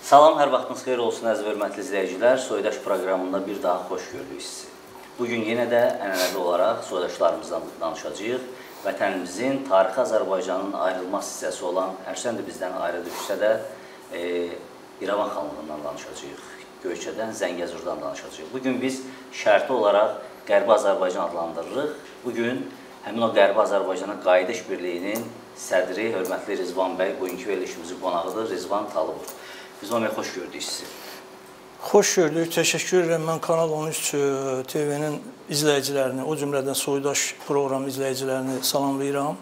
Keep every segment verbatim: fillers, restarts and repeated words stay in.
Salam, hər vaxtınız xeyir olsun əziz və hörmətli izləyicilər. Soydaş proqramında bir daha xoş gördük sizi. Bugün yenə də ənənəvi olaraq soydaşlarımızdan danışacağıq. Vətənimizin tarixi Azərbaycanın ayrılmaz hissəsi olan, hərçənd də bizdən ayrı düşsə də e, İrəvan xanlığından danışacağıq. Göyçədən, Zəngəzurdan danışacağıq. Bugün biz şərti olaraq Qərbi Azərbaycan adlandırırıq. Bugün həmin o Qərbi Azərbaycana Qayıdış Birliyinin sədri, hörmətli Rizvan bəy, bugünkü verilişimizin qonağıdır, Rizvan Talıbov. Rizvan bəy, xoş gördük sizi. Xoş gördük, təşəkkür edirəm. Mən Kanal on üç T V-nin izləyicilərini, o cümlədən Soydaş proqramı izləyicilərini salamlayıram.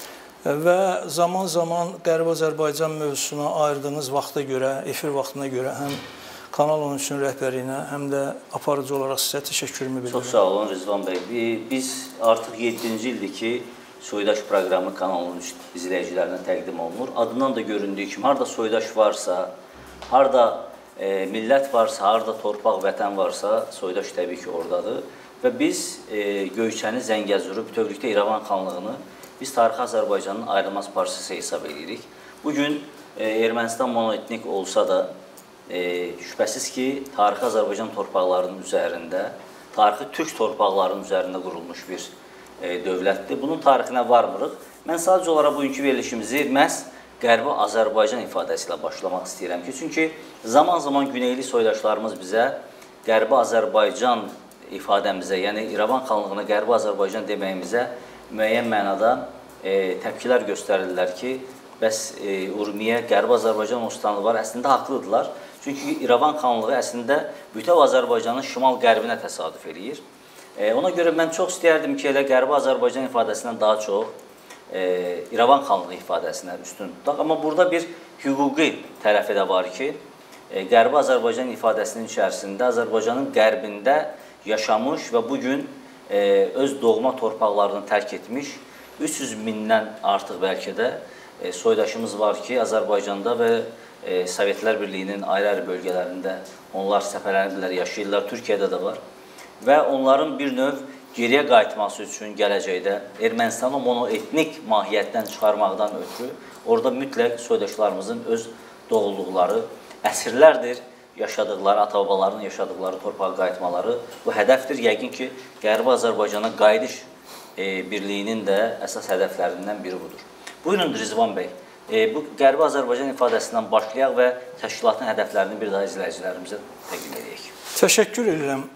Və zaman-zaman Qərbi Azərbaycan mövzusuna ayırdığınız vaxta görə, efir vaxtına görə həm Kanal on üçün rəhbərinə, həm də aparıcı olaraq sizə təşəkkürümü bildirirəm. Çox sağ olun Rizvan bəy. Biz artıq yeddinci ildir ki, Soydaş proqramı Kanal on üç izləyicilərinə təqdim olunur. Adından da göründüyü kimi, harada soydaş varsa, harada e, millət varsa, harada torpaq, vətən varsa, soydaş təbii ki oradadır. Və biz e, Göyçəni, Zəngəzuru, bütövlükdə İrəvan xanlığını biz tarixi Azərbaycanın ayrılmaz parçası hesab edirik. Bugün e, Ermənistan monoetnik olsa da, e, şübhəsiz ki, tarixi Azərbaycan torpaqlarının üzərində, tarixi Türk torpaqlarının üzərində qurulmuş bir e, dövlətdir. Bunun tarixinə varmırıq. Mən sadəcə olaraq bugünkü verilişimizi məhz Qərbi Azərbaycan ifadəsi ilə başlamaq istəyirəm ki, çünki zaman-zaman güneyli soydaşlarımız bizə Qərbi Azərbaycan ifadəmizə, yəni İrəvan xanlığına Qərbi Azərbaycan deməyimizə müəyyən mənada e, təpkilər göstərirlər ki, bəs e, Urmiyə Qərbi Azərbaycan ustaны var, əslində haqlıdırlar. Çünki İrəvan xanlığı əslində bütöv Azərbaycanın şimal-qərbinə təsadüf eləyir. E, ona görə mən çox istəyərdim ki, elə Qərbi Azərbaycan ifadəsindən daha çox E, İrəvan xanlığı ifadəsinə üstün tutaq. Amma burada bir hüquqi tərəfi də var ki, e, Qərbi Azərbaycan ifadəsinin içərisində Azərbaycanın qərbində yaşamış və bugün e, öz doğma torpaqlarını tərk etmiş üç yüz mindən artıq bəlkə də e, soydaşımız var ki, Azərbaycanda və e, Sovetlər Birliyinin ayrı-ayrı bölgələrində onlar səfərlənirlər, yaşayırlar, Türkiyədə də var. Və onların bir növ geriyə qayıtması üçün gələcəkdə Ermənistanı monoetnik mahiyyətdən çıxarmaqdan ötürü orada mütləq soydaşlarımızın öz doğulduqları, əsrlərdir yaşadıqları, ata-babaların yaşadıqları torpağa qayıtmaları bu hədəfdir. Yəqin ki, Qərbi Azərbaycana Qayıdış e, Birliyinin də əsas hədəflərindən biri budur. Buyurun Rizvan bəy, e, bu Qərbi Azərbaycan ifadəsindən başlayaq və təşkilatın hədəflərini bir daha izləyicilərimizə təqdim edək. Təşəkkür edirəm.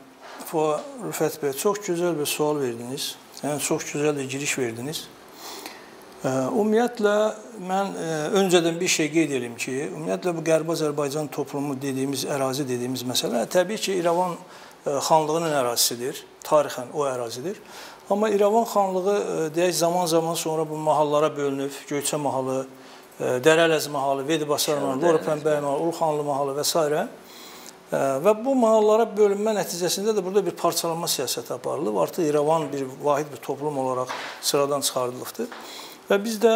Rüfət bəy, çox gözəl bir sual verdiniz. Yəni, çox gözəl bir giriş verdiniz. Ümumiyyətlə, mən öncədən bir şey qeyd edeyim ki, ümumiyyətlə, bu Qərbi Azərbaycan toplumu dediyimiz, ərazi dediyimiz məsələ, təbii ki, İrəvan xanlığının ərazisidir, tarixən o ərazidir. Amma İrəvan xanlığı, deyək, zaman-zaman sonra bu mahallara bölünüb, Göyçə mahalı, Dərələz mahalı, Vedibasar mahalı, Lorapənbəy mahalı, Uluxanlı mahalı və s. Və bu mahallara bölünmə nəticəsində də burada bir parçalanma siyasəti aparılıb. Artıq İrəvan bir vahid bir toplum olaraq sıradan çıxarılıbdır. Və biz də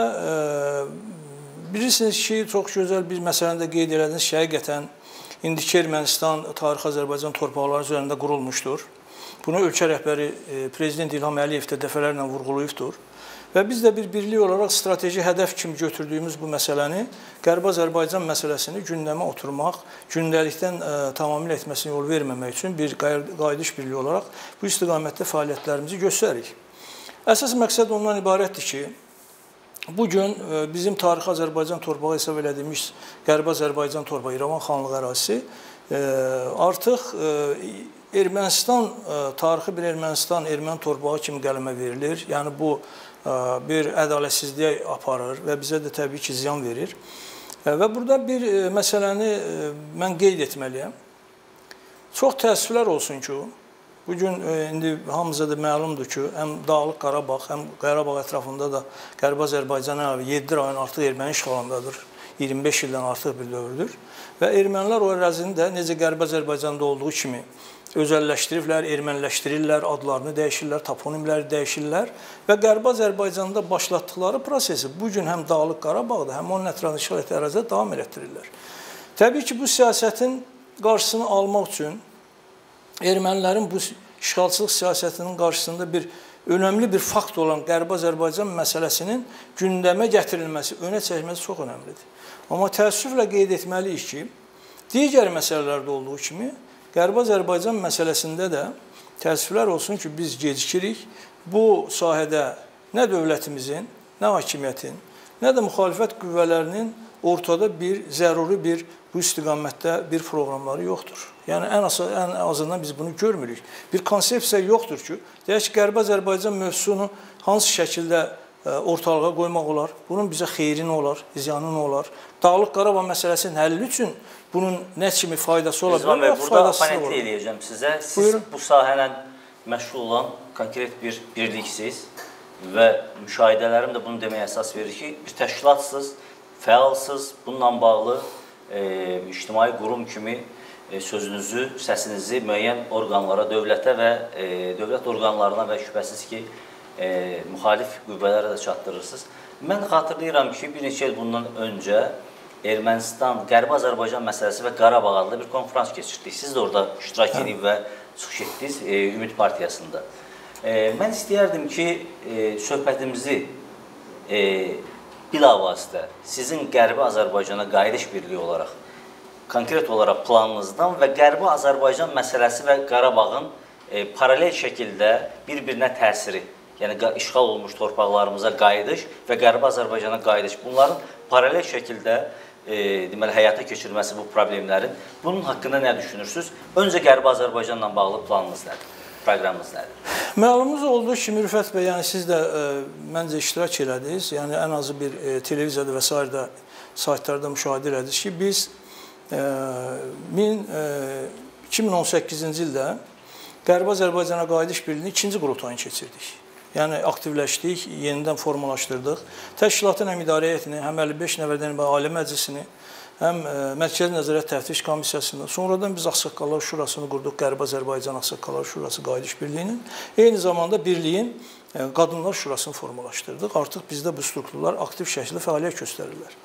bilirsiniz ki, çox gözəl bir məsələni də qeyd elədiniz ki, həqiqətən indiki Ermənistan tarixi Azərbaycan torpaqları üzərində qurulmuşdur. Bunu ölkə rəhbəri Prezident İlham Əliyev də dəfələrlə vurğulayıbdır. Və biz də bir birlik olaraq strateji hədəf kimi götürdüyümüz bu məsələni, Qərbi Azərbaycan məsələsini gündəmə oturmaq, gündəlikdən ə, tamamilə etməsinə yol verməmək üçün bir qayıdış birliyi olaraq bu istiqamətdə fəaliyyətlərimizi göstəririk. Əsas məqsəd ondan ibarətdir ki, bugün ə, bizim tarixi Azərbaycan torpağı hesab elədiyimiz Qərbi Azərbaycan torpağı, İrəvan xanlığı ərazisi ə, artıq ə, Ermənistan, ə, tarixi bir Ermənistan, Erməni torpağı kimi qələmə verilir. Yəni, bu bir ədalətsizliyə aparır və bizə də təbii ki, ziyan verir. Və burada bir məsələni mən qeyd etməliyəm. Çox təəssüflər olsun ki, bugün indi hamımıza da məlumdur ki, həm Dağlıq Qarabağ, həm Qarabağ ətrafında da Qərbi Azərbaycan yeddi rayon artıq erməni işğalındadır. iyirmi beş ildən artıq bir dövrdür. Və ermənilər o ərazini də necə Qərbi Azərbaycanda olduğu kimi özəlləşdiriblər, erməniləşdirirlər, adlarını dəyişirlər, toponimləri dəyişirlər və Qərbi Azərbaycanda başlatdıqları prosesi bugün həm Dağlıq Qarabağda, həm onun ətrafında işğal etdiyi ərazidə davam elətdirirlər. Təbii ki, bu siyasətin qarşısını almaq üçün ermənilərin bu işğalçılıq siyasətinin qarşısında bir önəmli bir fakt olan Qərbi Azərbaycan məsələsinin gündəmə gətirilməsi, önə çəkilməsi çox önəmlidir. Amma təəssüflə qeyd etməliyik ki, Digər məsələlərdə olduğu kimi, Qərbi Azərbaycan məsələsində də təəssüflər olsun ki, biz gecikirik. Bu sahədə nə dövlətimizin, nə hakimiyyətin, nə də müxalifət qüvvələrinin ortada bir, zəruri bir, bu istiqamətdə bir proqramları yoxdur. Yəni, ən, az, ən azından biz bunu görmürük. Bir konsepsiya yoxdur ki, deyək ki, Qərbi Azərbaycan mövzusunu hansı şəkildə ortalığa qoymaq olar, bunun bizə xeyri nə olar, ziyanı nə olar, Dağlıq Qarabağ məsələsinin həlli üçün bunun nə kimi faydası ola bilər, və burada oponentlik eləyəcəm sizə. Siz Buyurun. Bu sahələ məşğul olan konkret bir birliksiz və müşahidələrim də bunu deməyə əsas verir ki, bir təşkilatsız, fəalsız, bununla bağlı e, ictimai qurum kimi e, sözünüzü, səsinizi müəyyən orqanlara, dövlətə və e, dövlət orqanlarına və şübhəsiz ki, e, müxalif qüvvələrə də çatdırırsınız. Mən xatırlayıram ki, bir neçə il bundan öncə Ermənistan, Qərbi Azərbaycan məsələsi və Qarabağ adlı bir konferans keçirdik. Siz də orada iştirak edib və çıxış etdiniz e, Ümid Partiyasında. E, mən istəyərdim ki, e, söhbətimizi e, bilavasitə sizin Qərbi Azərbaycana qayıdış birliyi olaraq, konkret olaraq planınızdan və Qərbi Azərbaycan məsələsi və Qarabağın e, paralel şəkildə bir-birinə təsiri, yəni işğal olmuş torpaqlarımıza qayıdış və Qərbi Azərbaycana qayıdış, bunların paralel şəkildə e, deməli, həyata keçirməsi bu problemlərin, bunun haqqında nə düşünürsünüz? Öncə Qərbi Azərbaycanla bağlı planınız nədir, proqramınız nədir? Məlumunuz olduğu kimi, Rüfət bəy, yəni siz də e, məncə iştirak elədiniz, yəni ən azı bir e, televiziyada və s. da saytlarda müşahidə elədiniz ki, biz e, iki min on səkkizinci ildə Qərbi Azərbaycana qayıdış birliyinin ikinci qurultayını keçirdik. Yəni, aktivləşdik, yenidən formalaşdırdıq. Təşkilatın həm idarə heyətini, həm əlli beş nəfərdən ibarət Ali Məclisini, həm Mərkəzi Nəzarət Təftiş Komissiyasını, sonradan biz Ağsaqqallar Şurasını qurduq, Qərbi Azərbaycan Ağsaqqallar Şurası Qayıdış Birliyinin. Eyni zamanda birliyin Qadınlar Şurasını formalaşdırdıq. Artıq bizdə bu strukturlar aktiv şəkildə fəaliyyət göstərirlər.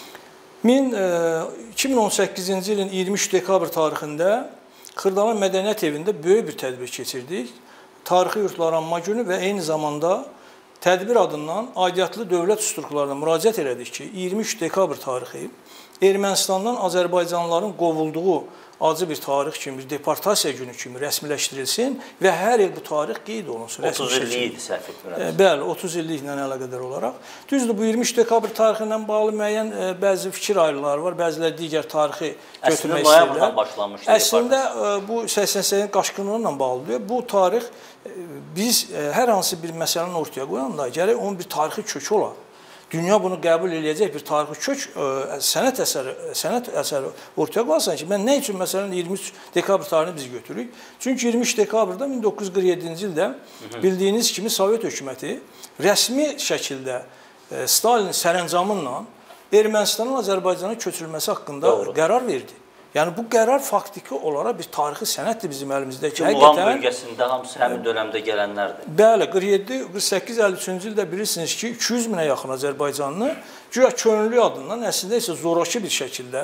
iki min on səkkizinci ilin iyirmi üç dekabr tarixində Xırdalan Mədəniyyət Evində böyük bir tədbir keçirdik. Tarixi yurtlaranma günü və eyni zamanda tədbir adından aidiyyatlı dövlət strukturlarına müraciət elədik ki, iyirmi üç dekabr tarixi Ermənistandan Azərbaycanlıların qovulduğu acı bir tarix kimi, bir deportasiya günü kimi rəsmiləşdirilsin və hər il bu tarix qeyd olunsun. otuz illik idi, səhv etmirəm. Bəli, otuz illiklə əlaqədar olaraq. Düzdür, bu iyirmi üç dekabr tarixi ilə bağlı müəyyən bəzi fikir ayrılıqları var, bəziləri digər tarixi götürmək istəyirlər. Əslində, noyabrdan başlanmışdı. Əslində, bu səksən səkiz qaçqınlığıyla bağlıdır. Bu tarix, biz hər hansı bir məsələni ortaya qoyanda gərək onun bir tarixi kökü olar. Dünya bunu qəbul edəcək bir tarixi kök, sənət əsəri, sənət əsəri ortaya qoyarsan ki, mən nə üçün məsələn iyirmi üç dekabr tarixini biz götürürük? Çünki iyirmi üç dekabrda min doqquz yüz qırx yeddinci ildə bildiyiniz kimi Sovet hökuməti rəsmi şəkildə Stalinin sərəncamıyla Ermənistanın Azərbaycana köçürülməsi haqqında Doğru. qərar verdi. Yəni, bu qərar faktiki olaraq bir tarixi sənətdir bizim əlimizdəki. Muğam bölgəsində hamısı həmin dönəmdə gələnlərdir. Bəli, qırx yeddi qırx səkkiz əlli üçüncü ildə bilirsiniz ki, iki yüz minə yaxın Azərbaycanlı güya könüllü adından əslində isə zoraki bir şəkildə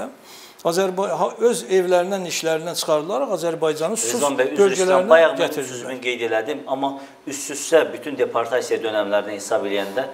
öz evlərindən, işlərindən çıxarılaraq Azərbaycanın sus bölgələrinə gətirirlər. Sözümün qeyd elədim, amma üst-üstə bütün deportasiya dönəmlərini hesab eləyəndə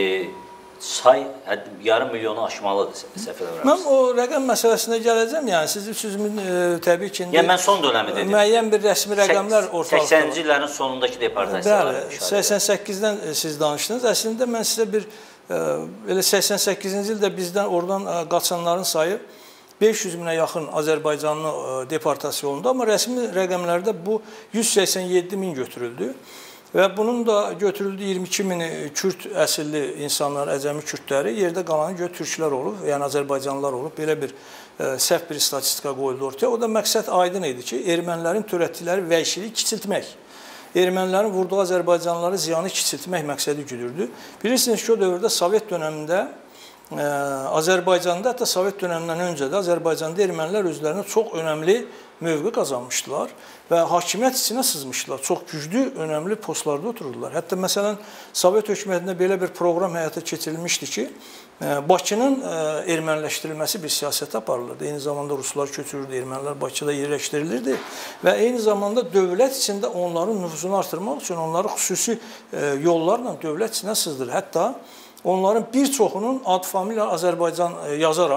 say yarım milyonu aşmalıdır, səhv eləmirəmsə. Mən o rəqəm məsələsinə gələcəm. Yəni, sizin sözümün təbii ki, yəni, mən son dönəmi dedim. Müəyyən bir rəsmi rəqəmlər ortalıqda. səksəninci illərin sonundakı deportasiyalar. Bəli, səksən səkkizdən siz danışdınız. Əslində, mən sizə bir, elə səksən səkkizinci ildə bizdən oradan qaçanların sayı beş yüz minə yaxın Azərbaycanlı deportasiya olundu. Amma rəsmi rəqəmlərdə bu yüz səksən yeddi min götürüldü. Və bunun da götürüldüyü iyirmi iki mini Kürd əsilli insanlar, əcəmi Kürdləri, yerdə qalanı gör türklər olub, yəni Azərbaycanlılar olub. Belə bir ə, səhv bir statistika qoyuldu ortaya. O da məqsəd aydın idi ki, ermənilərin törətdikləri vəhşiliyi kiçiltmək, ermənilərin vurduğu Azərbaycanlıları ziyanı kiçiltmək məqsədi güdürdü. Bilirsiniz ki, o dövrdə Sovet dönəmində ə, Azərbaycanda, hətta Sovet dönəmindən öncə də Azərbaycanda ermənilər özlərinə çox önəmli mövqe qazanmışdılar və hakimiyyət içinə sızmışdılar. Çox güclü, önəmli postlarda otururdular. Hətta məsələn, Sovet hökumətində belə bir proqram həyata keçirilmişdi ki, Bakının erməniləşdirilməsi bir siyasət aparılırdı. Eyni zamanda ruslar köçürürdü, ermənilər Bakıda yerləşdirilirdi və eyni zamanda dövlət içində onların nüfuzunu artırmaq üçün onları xüsusi yollarla dövlət içinə sızdırır. Hətta onların bir çoxunun ad familiya Azərbaycan yazaraq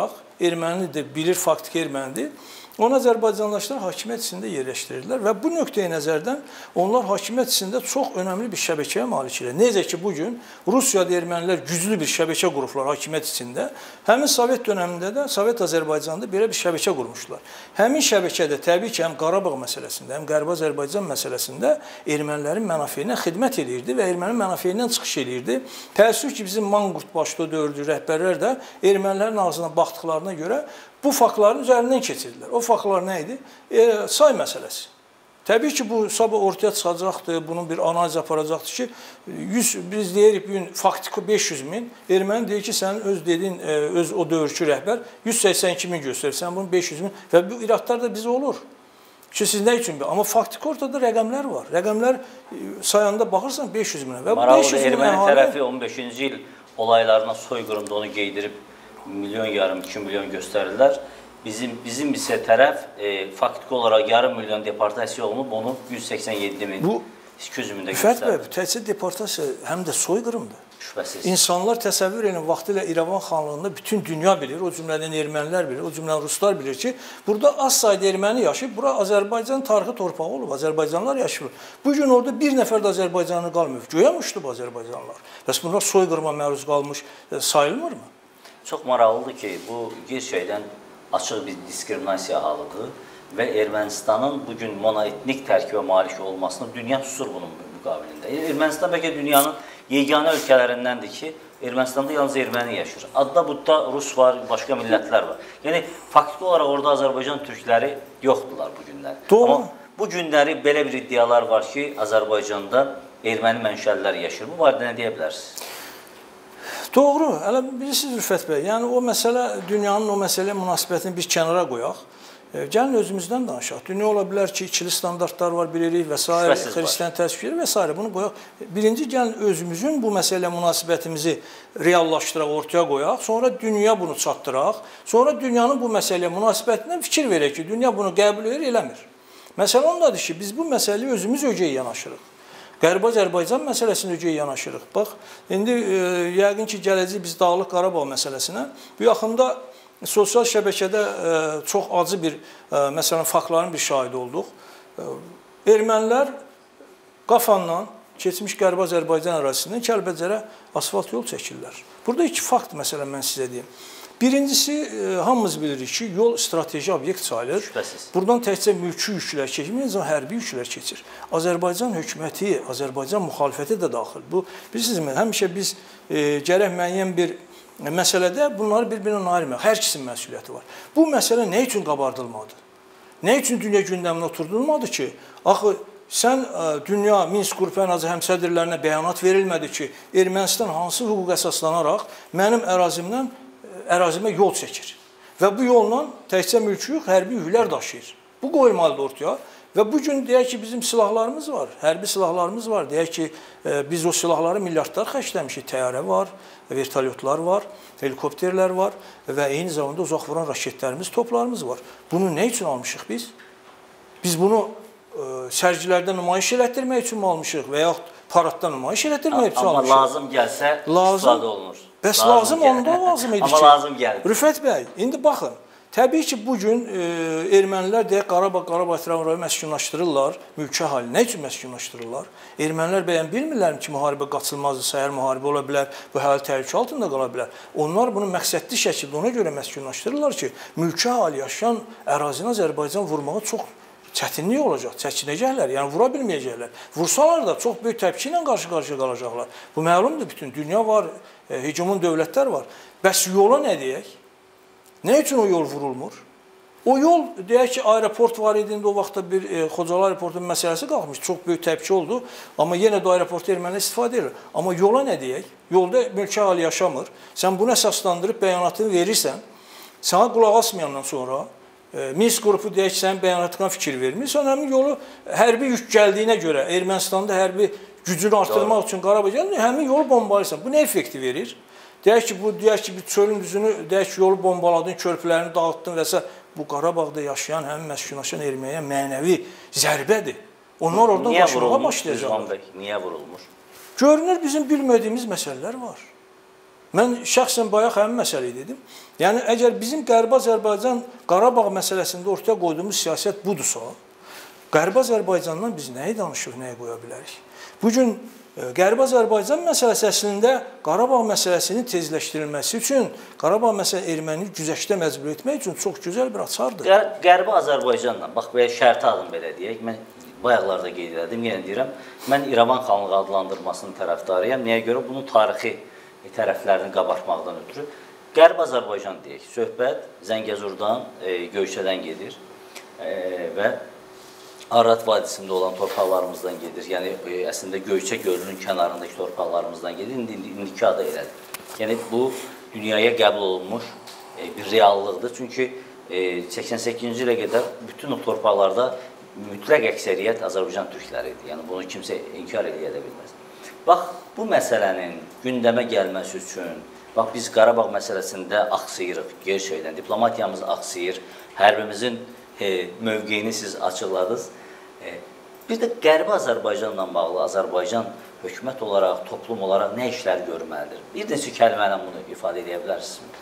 ermənidir, bilir faktik ermənidir. Onu Azərbaycanlılar hakimiyyət içində yerləşdirirlər və bu nöqteyi nəzərdən onlar hakimiyyət içində çox önəmli bir şəbəkəyə malikdirlər. Necə ki, bugün Rusiyada ermənilər güclü bir şəbəkə qurublar hakimiyyət içində. Həmin Sovet dönəmində də, Sovet Azərbaycanda belə bir şəbəkə qurmuşlar. Həmin şəbəkədə təbii ki, həm Qarabağ məsələsində, həm Qərbi Azərbaycan məsələsində ermənilərin mənafeyinə xidmət edirdi və erməni mənafeyindən çıxış edirdi. Təəssüf ki, bizim manqurt başlı dördü rəhbərlər də ermənilərin ağzına baxdıqlarına görə bu faktların üzərindən keçirdilər. O faktlar nə idi? E, say məsələsi. Təbii ki, bu sabah ortaya çıxacaqdır, bunun bir analiz aparacaqdır ki, yüz, biz deyirik bu gün faktiki beş yüz min, erməni deyir ki, sənin öz dediyin, öz o dövrçü rəhbər yüz səksən iki min göstərir, sən bunun beş yüz min və bu iradlar da bizə olur. Ki, siz nə üçün? Amma faktiki ortada rəqəmlər var. Rəqəmlər sayanda baxırsan beş yüz minə. Maraqlıdır, erməni tərəfi on beşinci il olaylarına soyqırımda onu qeydirib milyon, yarım, iki milyon göstərirlər. Bizim bizim isə tərəf e, faktiki olaraq yarım milyon deportasiya olunub, onu yüz səksən yeddi min, iki yüz mində göstərir. Bu təkcə deportasiya həm də soyqırımdır. Şübhəsiz. İnsanlar təsəvvür edin, vaxtilə İrəvan xanlığında bütün dünya bilir, o cümlədən ermənilər bilir, o cümlədən ruslar bilir ki, burada az sayda erməni yaşayıb, bura Azərbaycan tarixi torpağı olub, Azərbaycanlılar yaşayır. Bugün orada bir nəfər də Azərbaycanlı qalmıyor. Göyə uçdu bu Azərbaycanlılar. Bəs bunlar soyqırıma məruz qalmış sayılmırmı? Çox maraqlıdır ki, bu gerçəkdən açıq bir diskriminasiya halıdır və Ermənistanın bugün monoetnik tərkibə malik olmasını dünya susur bunun müqabilində. Ermənistan bəlkə dünyanın yeganə ölkələrindəndir ki, Ermənistanda yalnız erməni yaşayır. Adda budda Rus var, başqa millətlər var. Yəni, faktiki olaraq orada Azərbaycan türkləri yoxdurlar bu günlər. Doğru. Amma bu günləri belə bir iddialar var ki, Azərbaycanda erməni mənşəlilər yaşayır. Bu barədə nə deyə bilərsiniz? Doğru, hələ bilirsiniz Rüfət bəy, yəni o məsələ, dünyanın o məsələyə münasibətini biz kənara qoyaq. E, gəlin özümüzdən danışaq. Dünya ola bilər ki, ikili standartlar var, bilirik və s. Xristiyan təsviri və s. Bunu qoyaq. Birinci, gəlin özümüzün bu məsələyə münasibətimizi reallaşdıraq, ortaya qoyaq. Sonra dünya bunu çatdıraq. Sonra dünyanın bu məsələyə münasibətindən fikir verək ki, dünya bunu qəbul edir, eləmir. Məsələ ondadır ki, biz bu məsələyə özümüz ögəy yanaşırıq. Qərbi Azərbaycan məsələsində ögəy yanaşırıq. Bax, indi e, yəqin ki, gələcək biz Dağlıq Qarabağ məsələsinə. Bu yaxında sosial şəbəkədə e, çox acı bir, e, məsələn, faktların bir şahidi olduq. E, ermənilər Qafandan keçmiş Qərbi Azərbaycan ərazisindən Kəlbəcərə asfalt yol çəkirlər. Burada iki fakt məsələn mən sizə deyim. Birincisi, e, hamımız bilirik ki, yol strateji obyekt sayılır. Şübhəsiz. Buradan təkcə mülki yüklər keçmir, hərbi yüklər keçir. Azərbaycan hökuməti, Azərbaycan müxalifəti də daxil. Bu, bilirsinizmi, həmişə biz e, gərək müəyyən bir məsələdə bunları bir-birinə ayırmayaq. Hər ikisinin məsuliyyəti var. Bu məsələ nə üçün qabardılmadı? Nə üçün dünya gündəminə oturdulmadı ki, axı, sən dünya Minsk qrupu ən azı həmsədrlərinə bəyanat verilmədi ki, Ermənistan hansı hüquq əsaslanaraq mənim ərazimdən ərazimə yol çəkir. Və bu yolla təkcə mülki yox, hərbi yüklər daşıyır. Bu qoyulmalıdır ortaya. Və bugün deyək ki, bizim silahlarımız var, hərbi silahlarımız var. Deyək ki, biz o silahları milyardlar xərcləmişik. Təyyarə var, vertolyotlar var, helikopterlər var və eyni zamanda uzaq vuran raketlərimiz, toplarımız var. Bunu nə üçün almışıq biz? Biz bunu sərgilərdə nümayiş elətdirmək üçün mi almışıq və yaxud paradda nümayiş elətdirmək üçün almışıq? Amma lazım gəlsə istifadə olunur. Bəs lazım, onda lazım idi ki. Amma lazım gəldi. Rüfət bəy, indi baxın, təbii ki, bugün e, ermənilər deyək, Qarabağ, Qarabağ ətrafını məskunlaşdırırlar, mülki hali. Nə üçün məskunlaşdırırlar? Ermənilər bəyən bilmirlər ki, müharibə qaçılmazdır, səhər müharibə ola bilər, bu hələ təhlükə altında qala bilər. Onlar bunu məqsədli şəkildə ona görə məskunlaşdırırlar ki, mülki hali yaşayan ərazini Azərbaycan vurmağı çox çətinlik olacaq, çəkinəcəklər, yəni vura bilməyəcəklər. Vursalar da çox böyük təpki ilə qarşı-qarşıya qalacaqlar. Bu məlumdur, bütün dünya var, e, hegemun dövlətlər var. Bəs yola nə deyək? Nə üçün o yol vurulmur? O yol, deyək ki, aeroport var idi, o vaxtda bir e, Xocalı aeroportunun məsələsi qalxmış, çox böyük təpki oldu, amma yenə də aeroportu ermənilər istifadə edir. Amma yola nə deyək? Yolda mülki hali yaşamır. Sən bunu əsaslandırıb bəyanatını verirsən, sana qulaq asmayandan sonra Minsk qrupu deyək ki, sənin bəyanatına fikir vermir. Sən həmin yolu hərbi yük gəldiyinə görə, Ermənistanda hərbi gücünü artırmaq üçün Qarabağ gəlir, həmin yolu bombalayırsan. Bu nə effekti verir? Deyək ki, bu deyək ki, bir çölün düzünü, deyək ki, yolu bombaladın, körpülərini dağıtdın və s. Bu Qarabağda yaşayan, həmin məskunlaşan erməniyə mənəvi zərbədir. Onlar oradan qaçmağa başlayacaqlar. Niyə vurulmuş? Görünür, bizim bilmədiyimiz məsələlər var. Mən şəxsən bayaq həmin məsələyi dedim. Yəni, əgər bizim Qərbi Azərbaycan Qarabağ məsələsində ortaya qoyduğumuz siyasət budursa, Qərbi Azərbaycandan biz nəyi danışıq, nəyi qoya bilərik? Bugün Qərbi Azərbaycan məsələsi əslində Qarabağ məsələsinin tezləşdirilməsi üçün, Qarabağ məsələsini erməni güzəştə məcbur etmək üçün çox gözəl bir açardır. Qərbi Azərbaycanla, bax, belə şərti adım belə deyək, mən bayaqlarda qeyd edim, yenə deyirəm, mən İrəvan xanlığı adlandırmasının tərəfdarıyam. Nəyə görə? Bunun tarixi tərəflərini qabartmaqdan ötürü. Qərbi Azərbaycan deyək, söhbət Zəngəzurdan, Göyçədən gedir və Arat vadisində olan torpaqlarımızdan gedir. Yəni, əslində Göyçə gölünün kənarındakı torpaqlarımızdan gedir, indi indiki adı elədir. Yəni, bu dünyaya qəbul olunmuş bir reallıqdır. Çünki səksən səkkizinci ilə qədər bütün o torpaqlarda mütləq əksəriyyət Azərbaycan türkləri idi. Yəni, bunu kimsə inkar edə bilməz. Bax, bu məsələnin gündəmə gəlməsi üçün, bax, biz Qarabağ məsələsində aksayırıq, gerçəkdən, diplomatiyamız aksayır, hərbimizin mövqeyini siz açıqladınız. Bir də Qərbi Azərbaycanla bağlı Azərbaycan hökumət olaraq, toplum olaraq nə işlər görməlidir? Bir neçə kəlmə ilə bunu ifadə edə bilərsiniz.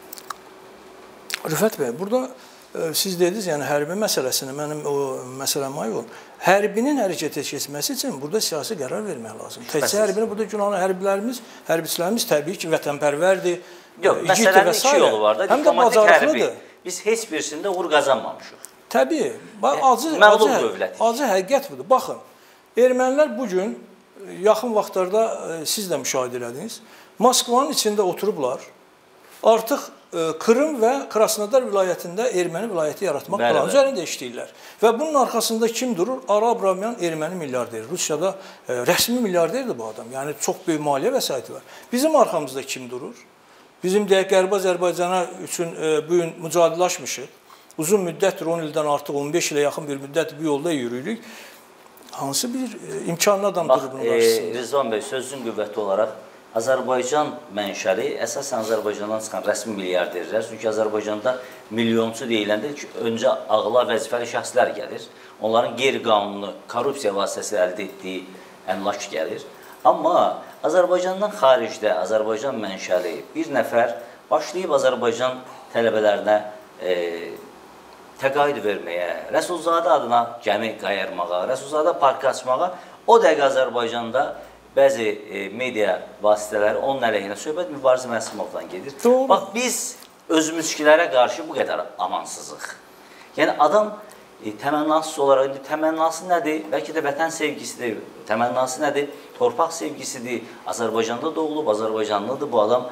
Rüfət bəy, burada siz dediniz, yəni hərbi məsələsini, mənim o məsələmə aid olun. Hərbinin hərəkətə keçməsi üçün burada siyasi qərar vermək lazım. Təkcə hərbini, burada günahlı hərbilərimiz, hərbiçilərimiz təbii ki, vətənpərvərdir. Yox, məsələnin iki yolu var da, diplomatik hərbi. Biz heç birisində uğur qazanmamışıq. Təbii, acı, acı, acı həqiqət budur. Baxın, ermənilər bugün, yaxın vaxtlarda siz də müşahidə ediniz, Moskvanın içində oturublar, artıq Krım və Krasnodar vilayətində erməni vilayəti yaratmaq planı üzərində işləyirlər. Və bunun arxasında kim durur? Ara Abramyan erməni milyarderi. Rusiyada rəsmi milyarderdir bu adam. Yəni, çox böyük maliyyə vəsaiti var. Bizim arxamızda kim durur? Bizim deyək, Qərbi Azərbaycana üçün bu gün mücadiləşmişik. Uzun müddətdir, on ildən artıq, on beş ilə yaxın bir müddət bu yolda yürüyürük. Hansı bir imkanlı adam durur bunun qarşısında? Rızvan bəy, sözün qüvvəti olaraq Azərbaycan mənşəli, əsasən Azərbaycandan çıxan rəsmi milyarderlər, çünki Azərbaycanda milyonçu deyiləndə ki, öncə ağla vəzifəli şəxslər gəlir. Onların qeyri-qanuni korrupsiya vasitəsilə əldə etdiyi əmlak gəlir. Amma Azərbaycandan xaricdə, Azərbaycan mənşəli bir nəfər başlayıb Azərbaycan tələbələrinə təqaüd verməyə, Rəsulzadə adına gəmi qayarmağa, Rəsulzadə parkı açmağa, o dəqiqə Azərbaycanda bəzi media vasitələri onun əleyhinə söhbət Mübariz Məhsimovdan gedir. Doğru. Bax, biz özümüzkilərə qarşı bu qədər amansızıq. Yəni, adam təmənnasız olaraq, indi təmənnası nədir? Bəlkə də vətən sevgisidir, təmənnası nədir? Torpaq sevgisidir, Azərbaycanda doğulub, Azərbaycanlıdır bu adam.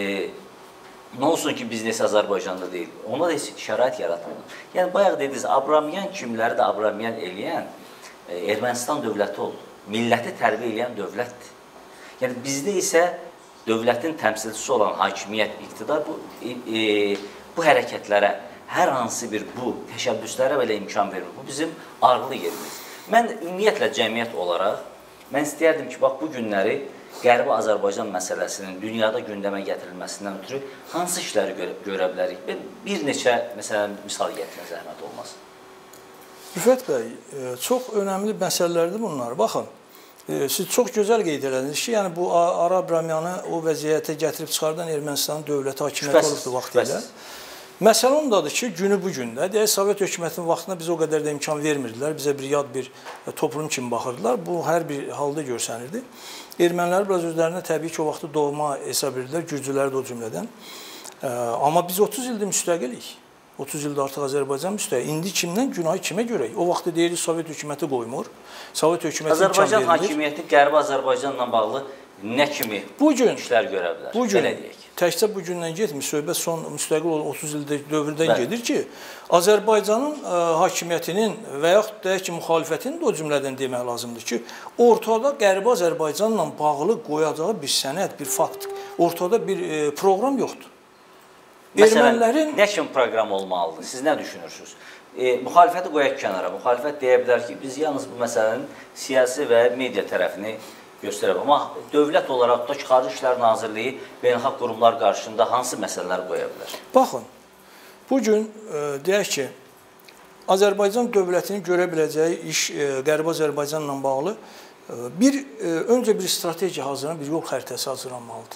Nə olsun ki, biz nesə Azərbaycanda deyil, ona da şərait yaratılır. Yəni, bayaq dediniz, Abramyan kimləri də Abramyan eləyən Ermənistan dövləti oldu. Milləti tərbiyə eləyən dövlətdir. Yəni, bizdə isə dövlətin təmsilçisi olan hakimiyyət, iqtidar bu, e, bu hərəkətlərə, hər hansı bir bu təşəbbüslərə belə imkan verir. Bu bizim ağırlı yerimiz. Mən ümumiyyətlə cəmiyyət olaraq, mən istəyərdim ki, bax, bu günləri Qərbi Azərbaycan məsələsinin dünyada gündəmə gətirilməsindən ötürü hansı işləri görə, görə bilərik? Bir neçə, məsələn, misal gətirin, zəhmət olmaz. Rüfət bəy, çox önəmli məsələlərdir bunlar. Baxın, siz çox gözəl qeyd ediniz ki, yəni bu Ara Abramyanı o vəziyyətə gətirib çıxardan Ermənistanın dövləti hakimiyyəti olubdu vaxtı ilə. Məsələ ondadır ki, günü bu gündə, deyək, Sovet hökumətinin vaxtında bizə o qədər də imkan vermirdilər, bizə bir yad bir toplum kimi baxırdılar. Bu, hər bir halda görsənirdi. Ermənilər biraz özlərinə təbii ki, o vaxtı doğma hesab edirlər, gürcüləri də o cümlədən. Amma biz otuz ildir müstəqilik. otuz ildə artıq Azərbaycan müstəqil. İndi kimdən, günahı kimə görək? O vaxtda deyirik, Sovet hökuməti qoymur. Sovet hökuməti imkan verilir. Azərbaycan hakimiyyəti Qərbi Azərbaycanla bağlı nə kimi bugün, işlər görə bilər? Bugün, təkcə bugündən getmir, söhbət son müstəqil olan otuz ildə dövrdən Bəli. gedir ki, Azərbaycanın ə, hakimiyyətinin və yaxud da ki, müxalifətinin də o cümlədən demək lazımdır ki, ortada Qərbi Azərbaycanla bağlı qoyacağı bir sənəd, bir fakt, ortada bir ə, proqram yoxdur. Məsələn, Ermənilərin... nə kimi proqram olmalıdır? Siz nə düşünürsünüz? E, müxalifəti qoyaq kənara. Müxalifət deyə bilər ki, biz yalnız bu məsələnin siyasi və media tərəfini göstərək. Amma dövlət olaraq da Xarici İşlər Nazirliyi beynəlxalq qurumlar qarşısında hansı məsələlər qoya bilər? Baxın, bugün e, deyək ki, Azərbaycan dövlətinin görə biləcəyi iş e, Qərbi Azərbaycanla bağlı e, bir, e, öncə bir strateji hazırlanan, bir yol xəritəsi hazırlanmalıdır.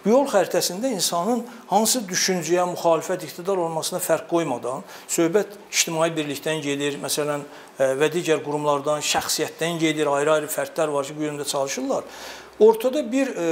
Bu yol xəritəsində insanın hansı düşüncəyə, müxalifət, iqtidar olmasına fərq qoymadan, söhbət ictimai birlikdən gedir, məsələn, və digər qurumlardan, şəxsiyyətdən gedir, ayrı-ayrı fərdlər var ki, bu yöndə çalışırlar. Ortada bir e,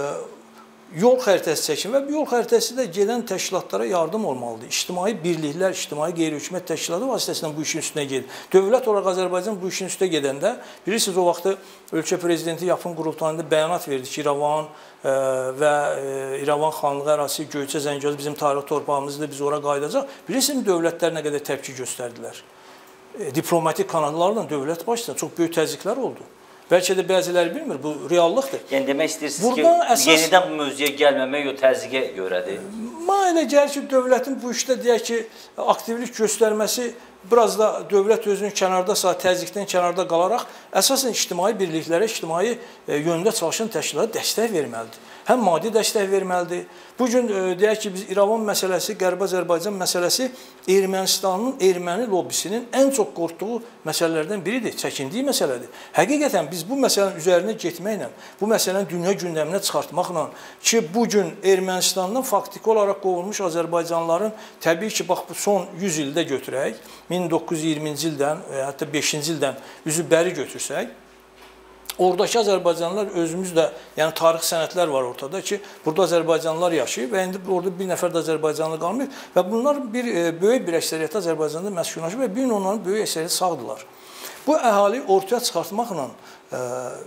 yol xəritəsi çəkin və bu yol xəritəsi də gedən təşkilatlara yardım olmalıdır. İctimai birliklər, ictimai qeyri-hökumət təşkilatı vasitəsilə bu işin üstünə gedir. Dövlət olaraq Azərbaycan bu işin üstünə gedəndə, bilirsiniz, o vaxtı ölkə prezidenti yapım qurultayında bəyanat verdi ki, İrəvan e, və e, İrəvan xanlığı ərazisi Göyçə, Zəngəzur bizim tarix torpağımızdır, biz ora qayıdacaq. Bilirsiniz, dövlətlər nə qədər təpki göstərdilər. E, diplomatik kanallarla dövlət başçısına çox böyük təzyiqlər oldu. Bəlkə də bəziləri bilmir, bu reallıqdır. Yəni demək istəyirsiniz ki, əsas... yenidən bu mövzuya gəlməmək o təzyiqə görədir. Mənə elə gəlir ki, dövlətin bu işdə deyək ki, aktivlik göstərməsi biraz da dövlət özünün kənarda, təzyiqdən kənarda qalaraq əsasən ictimai birliklərə, ictimai yöndə çalışan təşkilatlara dəstək verməlidir. Həm maddi dəstək verməlidir. Bugün deyək ki, biz İrəvan məsələsi, Qərbi Azərbaycan məsələsi Ermənistanın, erməni lobbisinin ən çox qorxduğu məsələlərdən biridir, çəkindiyi məsələdir. Həqiqətən biz bu məsələnin üzərinə getməklə, bu məsələni dünya gündəminə çıxartmaqla ki, bugün Ermənistandan faktiki olaraq qovulmuş Azərbaycanlıların təbii ki, bax bu son yüz ildə götürək, min doqquz yüz iyirminci ildən, hətta beşinci ildən üzü bəri götürsək, oradakı Azərbaycanlılar özümüz də, yəni tarix sənədlər var ortada ki, burada Azərbaycanlılar yaşayır və indi orada bir nəfər də Azərbaycanlı qalmır və bunlar bir böyük bir əksəriyyəti Azərbaycanda məskunlaşır və bir gün onların böyük əksəriyyəti sağdılar. Bu əhali ortaya çıxartmaqla e,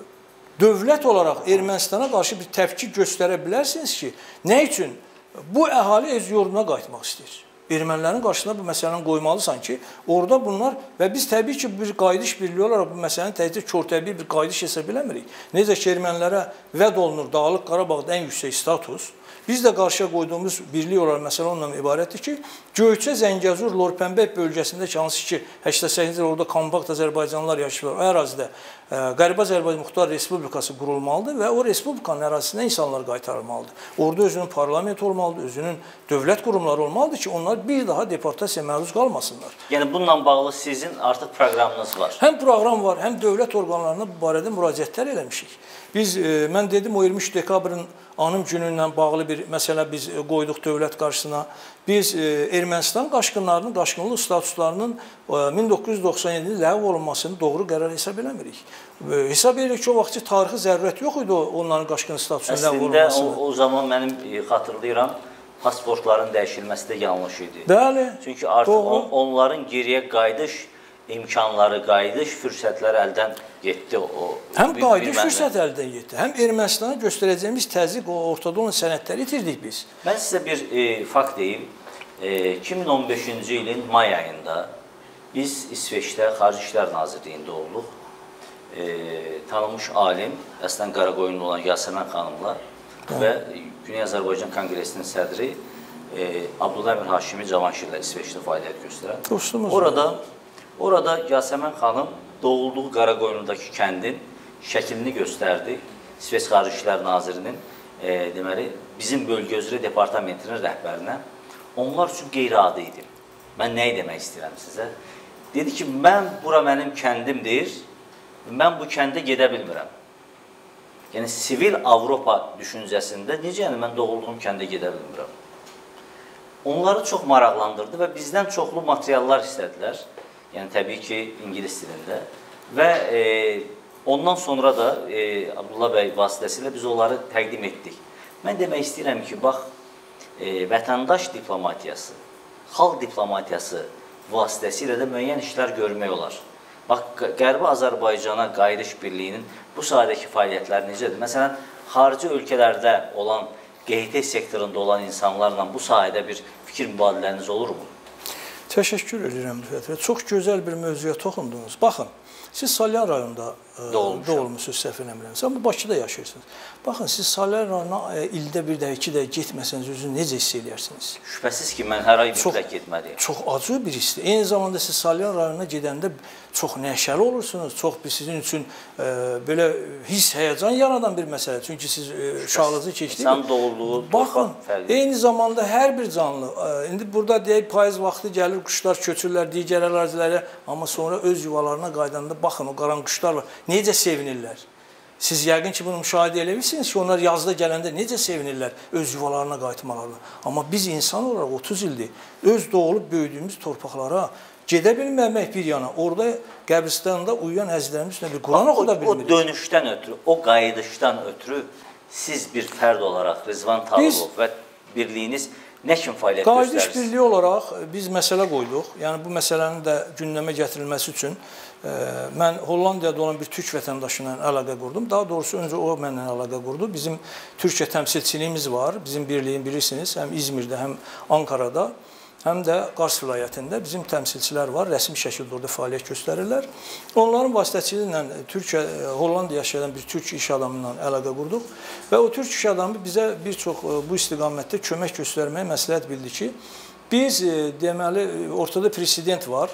dövlət olaraq Ermənistana qarşı bir təpki göstərə bilərsiniz ki, nə üçün? Bu əhali öz yurduna qayıtmaq istəyir. Ermənilərin qarşısına bu məsələni qoymalısan ki, orada bunlar və biz təbii ki, bir qayıdış birliyi olaraq bu məsələni təkcə körtəbii bir qayıdış hesab eləmirik. Necə ki, ermənilərə vəd olunur Dağlıq Qarabağda ən yüksək status, biz də qarşıya qoyduğumuz birlik olaraq məsələ onunla ibarətdir ki, Göyçə, Zəngəzur, Lorpənbək bölgəsində ki, hansı ki, səksən səkkizinci ildə orada kompakt Azərbaycanlılar yaşayırlar, o ərazidə Qərbi Azərbaycan Muxtar Respublikası qurulmalıdır və o respublikanın ərazisindən insanlar qaytarılmalıdır. Orada özünün parlamenti olmalıdır, özünün dövlət qurumları olmalıdır ki, onlar bir daha deportasiyaya məruz qalmasınlar. Yəni bununla bağlı sizin artıq proqramınız var. Həm proqram var, həm dövlət orqanlarına bu barədə müraciətlər eləmişik. Biz, mən dedim, o iyirmi üç dekabrın anım günü ilə bağlı bir məsələ biz qoyduq dövlət qarşısına. Biz Ermənistan qaşqınlarının, qaşqınlıq statuslarının min doqquz yüz doxsan yedinci ildə ləğv olunmasını doğru qərar hesab eləmirik. Hesab edirik ki, o vaxt ki, tarixi zərurət yox idi onların qaşqın statusunun ləğv olunmasını. Əslində, o, o zaman mənim xatırlayıram, pasportların dəyişilməsi də yanlış idi. Bəli, Çünki artıq doğru. onların geriyə qayıdış imkanları, qayıdış fürsətləri əldən getdi. O, həm qayıdış fürsət əldən getdi, həm Ermənistana göstərəcəyimiz təzyiq, o ortada olan sənədləri itirdik biz. Mən sizə bir e, fakt deyim. E, iki min on beşinci ilin may ayında biz İsveçdə Xarici İşlər Nazirliyində olduq. E, tanınmış alim, əslən Qaraqoyunlu olan Yasəmən xanımla və Güney Azərbaycan Konqresinin sədri e, Abdullah Əmir Haşimi Cavanşirlə İsveçdə fəaliyyət göstərən. Dostumuz orada, orada Yasəmən xanım doğulduğu Qaraqoyunundakı kəndin şəklini göstərdi. İsveç Xarici İşlər Nazirinin e, deməli, bizim bölgə üzrə departamentinin rəhbərinə. Onlar üçün qeyri-adi idi. Mən nəyi demək istəyirəm sizə? Dedi ki, mən, bura mənim kəndimdir, mən bu kəndə gedə bilmirəm. Yəni, sivil Avropa düşüncəsində, necə yəni mən doğulduğum kəndə gedə bilmirəm? Onları çox maraqlandırdı və bizdən çoxlu materiallar istədilər. Yəni, təbii ki, İngilis dilində. Və e, ondan sonra da e, Abdullah bəy vasitəsilə biz onları təqdim etdik. Mən demək istəyirəm ki, bax, e, vətəndaş diplomatiyası, xalq diplomatiyası vasitəsilə də müəyyən işlər görmək olar. Bax, Qərbi Azərbaycana qayıdış birliyinin bu sahədəki fəaliyyətləri necədir? Məsələn, xarici ölkələrdə olan, Q H T sektorunda olan insanlarla bu sahədə bir fikir mübadiləniz olurmu? Təşəkkür edirəm Rüfət. Çox gözəl bir mövzuya toxundunuz. Baxın, siz Salyan rayonunda doğulmuşsunuz, səhv eləmirəmsə, amma Bakıda yaşayırsınız. Baxın, siz Salyan rayonuna ildə bir də, iki də getməsəniz, özünü necə hiss edirsiniz? Şübhəsiz ki, mən hər ay mütləq getməliyim. Çox acı bir hissdir. Eyni zamanda siz Salyan rayonuna gedəndə çox nəşəli olursunuz, çox sizin üçün e, belə hiss, həyəcan yaradan bir məsələ. Çünki siz e, uşaqlığınızı keçdiniz. İnsan doğulduğu Baxın, eyni zamanda hər bir canlı, e, indi burada deyək, payız vaxtı gəlir, quşlar köçürlər digər ərazilərə, amma sonra öz yuvalarına qaydanda baxın, o qaran quşlar var, necə sevinirlər. Siz yəqin ki, bunu müşahidə eləyirsiniz ki, onlar yazda gələndə necə sevinirlər öz yuvalarına qayıtmalarına. Amma biz insan olaraq otuz ildir öz doğulub böyüdüyümüz torpaqlara gedə bilməmək bir yana, orada qəbristanda uyuyan əzizlərimiz üstünə bir Quran oxuda bilmirik. O dönüşdən ötürü, o qayıdışdan ötürü siz bir fərd olaraq Rizvan Talıbov və birliyiniz nə kimi fəaliyyət göstərirsiniz? Qayıdış birliyi olaraq biz məsələ qoyduq. Yəni bu məsələnin də gündəmə gətirilməsi üçün e, mən Hollandiyada olan bir türk vətəndaşı ilə əlaqə qurdum. Daha doğrusu öncə o mənlə əlaqə qurdu. Bizim Türkiyə təmsilçiliyimiz var. Bizim birliyin bilirsiniz, həm İzmirdə, həm Ankarada, həm də Qars vilayətində bizim təmsilçilər var. Rəsmi şəkildə orada fəaliyyət göstərirlər. Onların vasitəçiliyi ilə Türkiyə, Hollandiyada yaşayan bir türk iş adamı ilə əlaqə qurduq və o türk iş adamı bizə bir çox bu istiqamətdə kömək göstərməyə məsləhət bildi ki, biz deməli ortada president var.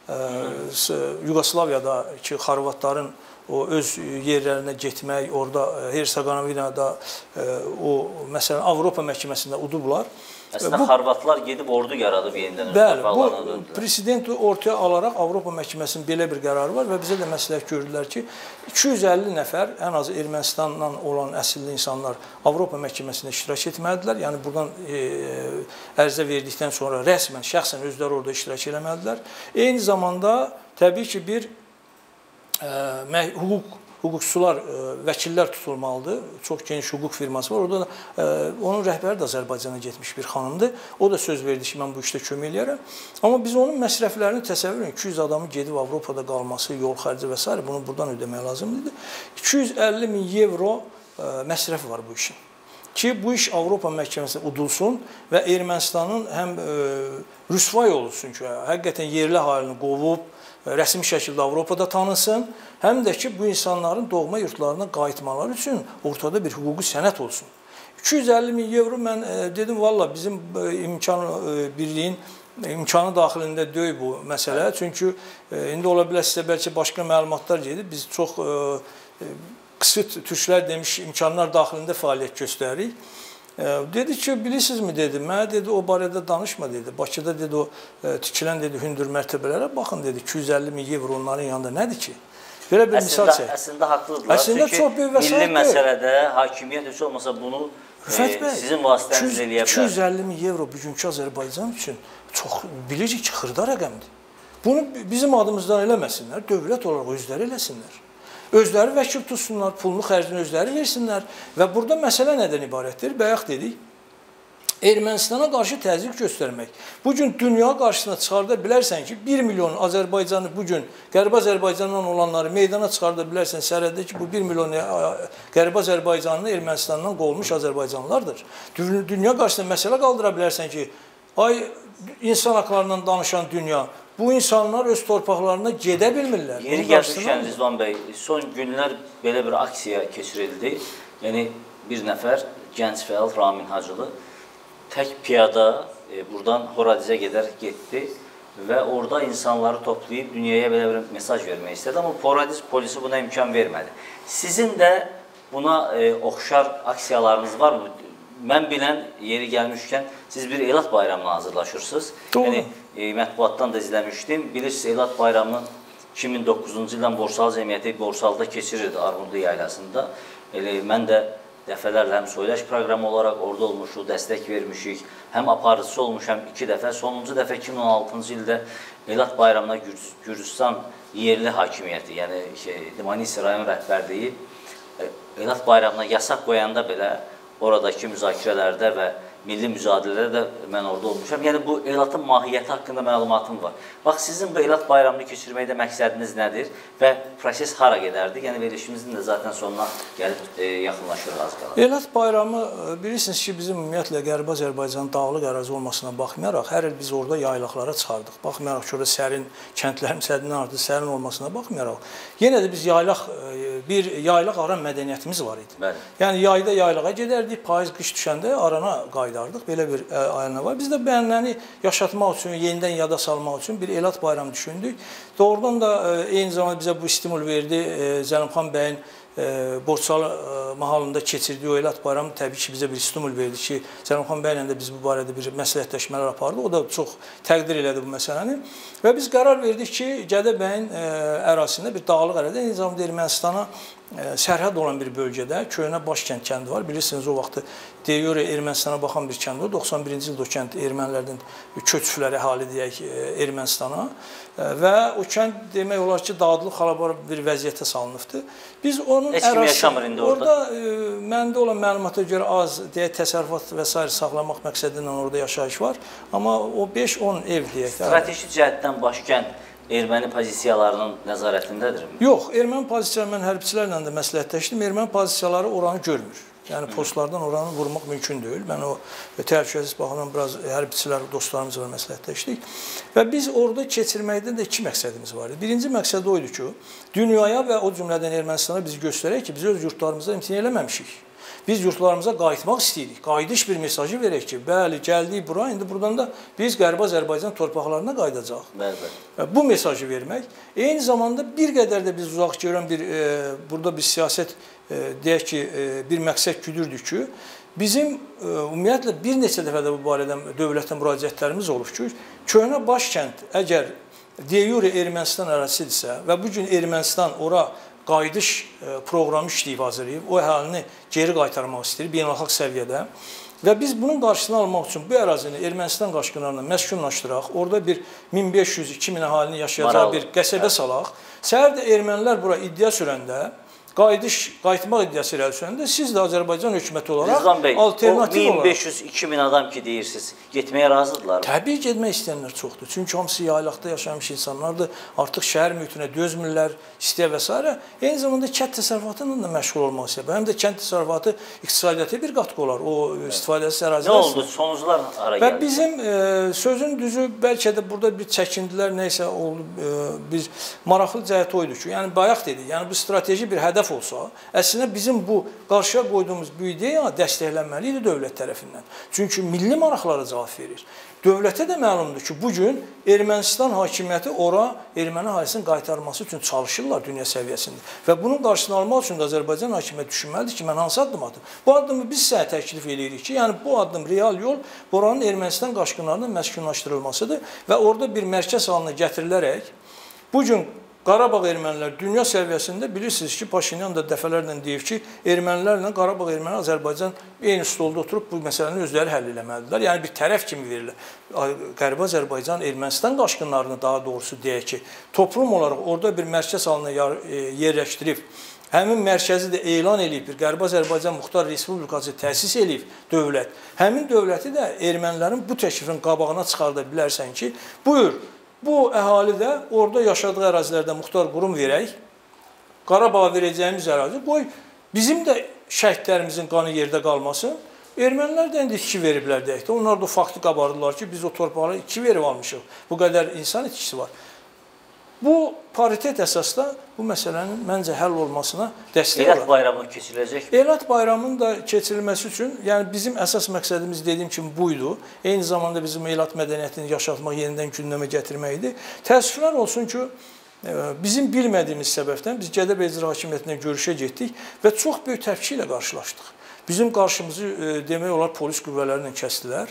Yugoslaviyadakı Xorvatların o öz yerlərinə getmək, orada Hersegovinada o məsələn Avropa məhkəməsində udublar. Əslində Xorvatlar gedib ordu yaradıb yenidən öz torpaqlarına döndülər. Bu prezident ortaya alaraq Avropa məhkəməsinin belə bir qərarı var və bizə də məsləhət gördülər ki, iki yüz əlli nəfər ən az Ermənistandan olan əsilli insanlar Avropa məhkəməsində iştirak etməlidirlər. Yəni buradan e, ərizə verdikdən sonra rəsmən, şəxsən özləri orada iştirak etməlidirlər. Eyni zamanda təbii ki, bir e, hüquq hüquqçular, vəkillər tutulmalıdır. Çox geniş hüquq firması var. Orada da, onun rəhbəri də Azərbaycana getmiş bir xanımdır. O da söz verdi ki, mən bu işdə kömək eləyərəm. Amma biz onun məsrəflərini təsəvvür edin. iki yüz adamı gedib Avropada qalması, yol xərci və s. bunu buradan ödəmək lazımdır. iki yüz əlli min evro məsrəf var bu işin. Ki, bu iş Avropa məhkəməsində udulsun və Ermənistanın həm rüsvay olunsun ki, həqiqətən yerli halini qovub, rəsmi şəkildə Avropada tanınsın, həm də ki, bu insanların doğma yurtlarına qayıtmaları üçün ortada bir hüquqi sənəd olsun. iki yüz əlli min evro mən dedim, valla bizim imkan birliyin imkanı daxilində deyil bu məsələ. Çünki indi ola bilər sizə bəlkə başqa məlumatlar gedir. Biz çox qısıt türklər demiş imkanlar daxilində fəaliyyət göstəririk. Dedi ki, bilirsinizmi dedi, mənə dedi, o barədə danışma dedi. Bakıda dedi, o tikilən dedi, hündür mərtəbələrə baxın dedi, iki yüz əlli min evro onların yanında nədir ki? Belə bir misal çək. Əslində haqlıdırlar. Əslində çox böyük vəsait milli məsələdə hakimiyyət heç olmasa bunu Rüfət bəy, sizin vasitənizlə eləyə bilər. iki yüz əlli min evro bugünkü Azərbaycan üçün çox bilirik ki, xırda rəqəmdir. Bunu bizim adımızdan eləməsinlər, dövlət olaraq özləri eləsinlər. Özləri vəkil tutsunlar, pulunu xərcini özləri versinlər və burada məsələ nədən ibarətdir? Bayaq dedik, Ermənistana qarşı təzyiq göstərmək. Bugün dünya qarşısına çıxarda bilərsən ki, bir milyon Azərbaycanı bugün, Qərbi Azərbaycandan olanları meydana çıxarda bilərsən sərhəddə ki, bu bir milyon Qərbi Azərbaycanlı Ermənistandan qovulmuş Azərbaycanlılardır. Dünya qarşısına məsələ qaldıra bilərsən ki, ay insan haqlarından danışan dünya, bu insanlar öz torpaqlarına gedə bilmirlər. Yeri gəlmişkən Rizvan bəy, son günlər belə bir aksiya keçirildi. Yəni, bir nəfər gənc fəal Ramin Hacılı tək piyada e, buradan Horadizə gedər getdi və orada insanları toplayıb dünyaya belə bir mesaj vermək istədi. Amma Horadiz polisi buna imkan vermədi. Sizin də buna e, oxşar aksiyalarınız var mı? Mən bilən, yeri gəlmişkən, siz bir Elad bayramına hazırlaşırsınız. Doğru. Yəni, e, mətbuatdan da izləmişdim. Bilirsiniz, Elad bayramı iki min doqquzuncu ildən Borsalı Cəmiyyəti Borsalıda keçirirdi Armudlu yaylasında. Elə, mən də dəfələrlə həm soydaş proqramı olaraq orada olmuşuq, dəstək vermişik. Həm aparıcısı olmuşam iki dəfə. Sonuncu dəfə iki min on altıncı ildə Elad bayramına Gürcüstan yerli hakimiyyəti, yəni şey, Manisi rayon rəhbərliyi Elad bayramına yasaq qoyanda belə oradakı müzakirələrdə və milli mücadilədə də mən orada olmuşam. Yəni, bu Eladın mahiyyəti haqqında məlumatım var. Bax, sizin bu Elad bayramını keçirməkdə məqsədiniz nədir və proses hara gedərdi? Yəni, verilişimizin də zaten sonuna gəlib e, yaxınlaşır az qalır. Elad bayramı, bilirsiniz ki, bizim ümumiyyətlə Qərbi Azərbaycanın dağlıq ərazi olmasına baxmayaraq, hər il biz orada yaylaqlara çıxardıq. Baxmayaraq ki, orada sərin, kəndlərin səddindən artıq sərin olmasına baxmayaraq, yenə də biz yaylaq, bir yaylaq aran mədəniyyətimiz var idi. Bəli. Yəni, yayda yaylağa gedərdik, payız qış düşəndə arana qayıdardıq. Belə bir ayərinə var. Biz də bəyənləni yaşatmaq üçün, yenidən yada salmaq üçün bir Elad bayramı düşündük. Doğrudan da eyni zamanda bizə bu stimul verdi. Zəlimxan bəyin Borçalı mahalında keçirdiyi o Elad bayramı təbii ki, bizə bir stimul verdi ki, Zəlimxan bəylə də biz bu barədə bir məsləhətləşmələr apardıq. O da çox təqdir elədi bu məsələni. Və biz qərar verdik ki, Gədə bəyin ərazisində bir dağlıq ərazidə, eyni zamanda Ermənistana sərhəd olan bir bölgədə Köhnə Başkənd kəndi var. Bilirsiniz, o vaxtı de yure Ermənistana baxan bir kənd var. doxsan birinci ildə o kənd ermənilərdən köçüflər əhali deyək Ermənistana və o kənd demək olar ki, dağıdılıb xarabar bir vəziyyətə salınıbdır. Biz onun ərazisi, orada məndə olan məlumata görə az deyək təsərrüfat və s. saxlamaq məqsədi ilə orada yaşayış var. Amma o beş on ev deyək. Strateji cəhətdən Başkənd erməni pozisiyalarının nəzarətindədirmi? Yox, erməni pozisiyaları, mən hərbiçilərlə də məsləhətləşdim. Erməni pozisiyaları oranı görmür. Yəni postlardan oranı vurmaq mümkün deyil. Mən o təhlükəsizlik baxımından biraz hərbiçilər, dostlarımızla məsləhətləşdik. Və biz orada keçirməkdən də iki məqsədimiz var idi. Birinci məqsəd o idi ki, dünyaya və o cümlədən Ermənistana biz göstərək ki, biz öz yurtlarımızda imtina eləməmişik. Biz yurtlarımıza qayıtmaq istəyirik. Qayıdış bir mesajı verək ki, bəli, gəldik bura, indi buradan da biz Qərbi Azərbaycan torpaqlarına qayıdacaq. Bəli. Bu mesajı vermək. Eyni zamanda bir qədər də biz uzaq görən bir, e, burada bir siyasət, e, deyək ki, e, bir məqsəd güdürdük ki, bizim e, ümumiyyətlə bir neçə dəfə də bu barədə dövlətə müraciətlərimiz olub ki, Köhnə Başkənd əgər de yure Ermənistan ərazisidirsə və bu gün Ermənistan ora qayıdış proqramı işləyib hazırlayıb, o əhalini geri qaytarmaq istəyir beynəlxalq səviyyədə və biz bunun qarşısını almaq üçün bu ərazini Ermənistan qaşqınlarına məskunlaşdıraq, orada bir min beş yüz iki min əhalini yaşayacağı bir qəsəbə salaq. Səhər də ermənilər bura iddia sürəndə, qayıdış, qayıtmaq iddiası irəli sürəndə siz də Azərbaycan hökuməti olaraq alternativ olaraq. O min beş yüz iki min adam ki deyirsiniz, getməyə razıdırlar mı? Təbii getmək istəyənlər çoxdur. Çünki hamısı yaylaqda yaşamış insanlardır. Artıq şəhər mühitinə dözmürlər, istəyə və s. Eyni zamanda kənd təsərrüfatı ilə də məşğul olmaq istəyir. Həm də kənd təsərrüfatı iqtisadiyyata bir qatqı olar. O istifadəsi ərazilər. Nə oldu? Sonuclar ara gəldi. Və bizim e, sözün düzü bəlkə də burada bir çəkindilər nəysə oldu. E, bir maraqlı cəhət o idi ki, yəni bayaq dedik, yəni bu strateji bir hədəf olsa, əslində bizim bu qarşıya qoyduğumuz bu ideya dəstəklənməli idi dövlət tərəfindən. Çünki milli maraqlara cavab verir. Dövlətə də məlumdur ki, bugün Ermənistan hakimiyyəti ora erməni əhalisinin qaytarılması üçün çalışırlar dünya səviyyəsində. Və bunun qarşısını almaq üçün də Azərbaycan hakimiyyəti düşünməlidir ki, mən hansı addım atım? Bu addımı biz sizə təklif edirik ki, yəni bu addım real yol oranın Ermənistan qaşqınlarının məskunlaşdırılmasıdır və orada bir mərkəz halına gətirilərək bugün Qarabağ ermənilər dünya səviyyəsində bilirsiniz ki, Paşinyan da dəfələrlə deyir ki, ermənilərlə Qarabağ erməni Azərbaycan eyni stolda oturub bu məsələni özləri həll eləməlidirlər. Yəni bir tərəf kimi verilir. Qərbi Azərbaycan Ermənistan qaşqınlarını daha doğrusu deyək ki, toplum olaraq orada bir mərkəz halına yerləşdirib, həmin mərkəzi də elan edib, bir Qərbi Azərbaycan Muxtar Respublikası təsis edib dövlət. Həmin dövləti də ermənilərin bu təklifin qabağına çıxarda bilərsən ki, buyur, bu əhali də orada yaşadığı ərazilərdə muxtar qurum verək, Qarabağa verəcəyimiz ərazi qoy, bizim də şəhidlərimizin qanı yerdə qalmasın. Ermənilər də indi iki veriblər deyək də, onlar da faktı qabardılar ki, biz o torpaqları iki verib almışıq, bu qədər insan itkisi var. Bu paritet əsasda bu məsələnin məncə həll olmasına dəstək olar. Elad bayramı keçiriləcək mi? Elad bayramının da keçirilməsi üçün, yəni bizim əsas məqsədimiz dediyim kimi buydu. Eyni zamanda bizim elad mədəniyyətini yaşatmaq, yenidən gündəmə gətirmək idi. Təəssüflər olsun ki, bizim bilmədiyimiz səbəbdən biz Gədəbəy İcra Hakimiyyətinə görüşə getdik və çox böyük təpki ilə qarşılaşdıq. Bizim qarşımızı demək olar polis qüvvələri ilə kəsdilər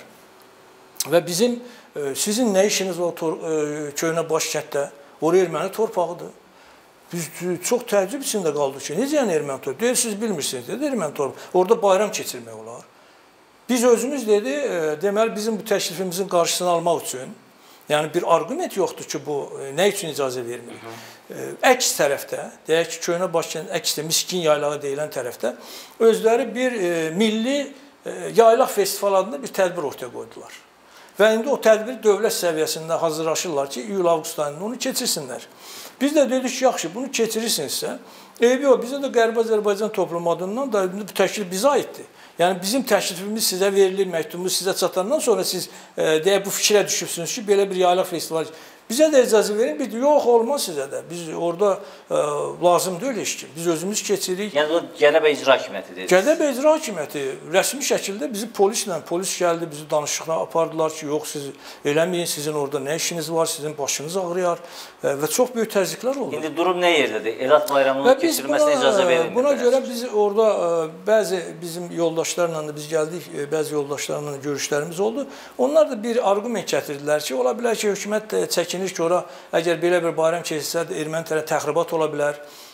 və bizim sizin nə işiniz var Köhnə Başkənddə? Oraya erməni torpağıdır. Biz çox təəccüb içində qaldıq ki, necə yəni erməni torpağı? Deyir, siz bilmirsiniz, dedi, erməni torpağı. Orada bayram keçirmək olar. Biz özümüz dedi, deməli bizim bu təklifimizin qarşısını almaq üçün, yəni bir arqument yoxdur ki, bu nə üçün icazə vermir? Əks tərəfdə, deyək ki, Köhnə Başkənd əksdə, Miskin yaylağı deyilən tərəfdə özləri bir milli yaylaq festival adında bir tədbir ortaya qoydular. Və indi o tədbir dövlət səviyyəsində hazırlaşırlar ki, iyul-avqust ayında onu keçirsinlər. Biz də dedik ki, yaxşı, bunu keçirirsinizsə, eybi yox, bizə də Qərbi Azərbaycan toplumu adından da bu təklif bizə aiddir. Yəni bizim təklifimiz sizə verilir, məktubumuz sizə çatandan sonra siz e, deyək bu fikrə düşübsünüz ki, belə bir yaylaq festivalı. Bizə də icazə verin, biz yox olmaz sizə də. Biz orada e, lazım deyil heç ki. Biz özümüz keçirik. Yəni o Gədəbəy İcra Hakimiyyəti dediniz. Gədəbəy İcra Hakimiyyəti rəsmi şəkildə bizi polislə, polis gəldi, bizi danışıqlara apardılar ki, yox siz eləməyin, sizin orada nə işiniz var, sizin başınız ağrıyar e, və çox böyük təzyiqlər oldu. İndi durum nə yerdədir? Elad bayramının keçirilməsinə icazə verilmir. Buna görə biz orada e, bəzi bizim yoldaşlarla da biz gəldik, e, bəzi yoldaşlarla görüşlərimiz oldu. Onlar da bir arqument gətirdilər ki, ola bilər ki, hökumət çəkinir ki, ora əgər belə bir bayram keçirsə, erməni tərəf təxribat ola bilər.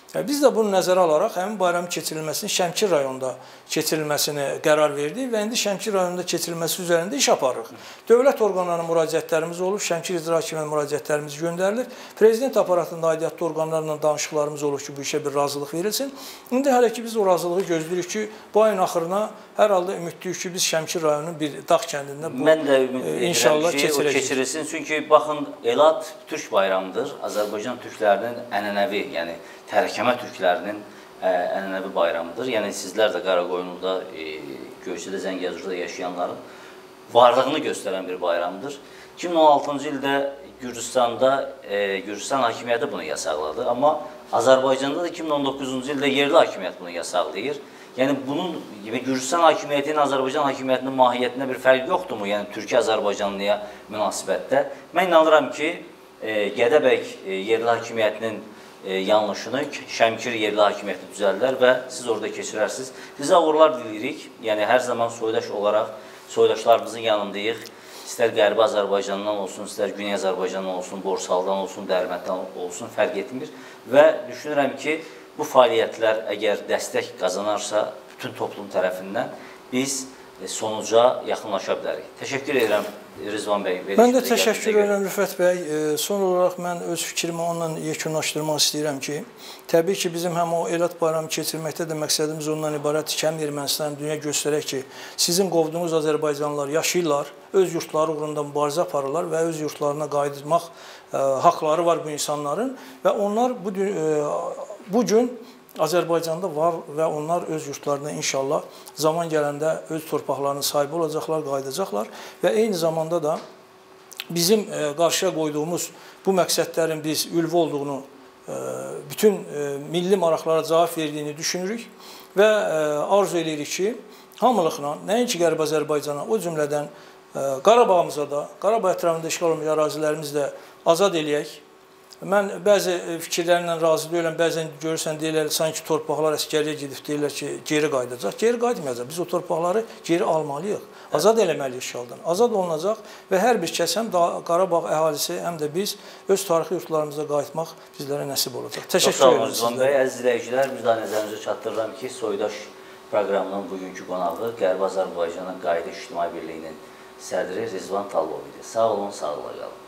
Biz də bunu nəzərə alaraq həmin bayramın keçirilməsini Şəmkir rayonunda keçirilməsini qərar verdik və indi Şəmkir rayonunda keçirilməsi üzərində iş aparırıq. Dövlət orqanlarına müraciətlərimiz olub, Şəmkir İcra Hakimiyyətinə müraciətlərimiz göndərilir. Prezident aparatında aidiyyatlı orqanlarla danışıqlarımız olur ki, bu işə bir razılıq verilsin. İndi hələ ki biz o razılığı gözləyirik ki, bu ayın axırına hər halda ümidliyik ki, biz Şəmkir rayonunun bir dağ kəndində bu Mən də ümid edirəm ki, o keçirilsin. Çünki baxın, Elad Türk bayramıdır. Azərbaycan türklərinin ənənəvi, yəni tərəkəmə türklərinin ənənəvi bayramıdır. Yəni sizlər də Qaraqoyunluda, Göyçədə, Zəngəzurda yaşayanların varlığını göstərən bir bayramdır. iki min on altıncı ildə Gürcüstanda, Gürcüstan hakimiyyəti bunu yasaqladı. Amma Azərbaycanda da iki min on doqquzuncu ildə yerli hakimiyyət bunu yasaqlayır. Yəni bunun Gürcüstan hakimiyyətinin Azərbaycan hakimiyyətinin mahiyyətində bir fərq yoxdurmu? Yəni Türkiyə-Azərbaycanlıya münasibətdə. Mən inanıram ki, Gədəbəy yerli hakimiyyətinin yanlışını Şəmkir yerli hakimiyyəti düzəldər və siz orada keçirərsiniz. Bizə uğurlar diliyirik. Yəni hər zaman soydaş olaraq soydaşlarımızın yanındayıq. İstər Qərbi Azərbaycandan olsun, istər Güney Azərbaycandan olsun, Borsaldan olsun, Dərbənddən olsun, fərq etmir. Və düşünürəm ki, bu fəaliyyətlər əgər dəstək qazanarsa bütün toplum tərəfindən biz sonuca yaxınlaşa bilərik. Təşəkkür edirəm Rizvan bəy. Mən də təşəkkür edirəm Rüfət bəy. Son olaraq mən öz fikrimi onunla yekunlaşdırmaq istəyirəm ki, təbii ki, bizim həm o Elad bayramı keçirməkdə də məqsədimiz ondan ibarətdir ki, həm Ermənistanın dünya göstərək ki, sizin qovduğunuz Azərbaycanlılar yaşayırlar, öz yurtları uğrunda mübarizə aparırlar və öz yurtlarına qayıtmaq haqları var bu insanların və onlar bu, bu gün Azərbaycanda var və onlar öz yurtlarına inşallah zaman gələndə öz torpaqlarının sahibi olacaqlar, qayıdacaqlar və eyni zamanda da bizim qarşıya qoyduğumuz bu məqsədlərin biz ülvi olduğunu, bütün milli maraqlara cavab verdiyini düşünürük və arzu edirik ki, hamılıqla, nəinki Qərbi Azərbaycana, o cümlədən Qarabağımıza da, Qarabağ ətrafında işğal olmuş ərazilərimizi də azad eləyək. Mən bəzi fikirlərlə razı deyiləm, bəzən görürsən deyirlər, sanki torpaqlar əskəriyə gedib, deyirlər ki, geri qayıdacaq. Geri qayıtmayacaq, biz o torpaqları geri almalıyıq, azad eləməliyik işğaldan. Azad olunacaq və hər bir kəs, həm Qarabağ əhalisi, həm də biz öz tarixi yurtlarımıza qayıtmaq bizlərə nəsib olacaq. Təşəkkür edirəm sizlərə. Əziz izləyicilər, biz də nəzərinizə çatdırıram ki, Soydaş proqramının bugünkü qonağı Qərbi Azərbaycanın Qayıdış İctimai Birliyinin sədri Rizvan Tallov idi. Sağ olun, sağlıqla qalın.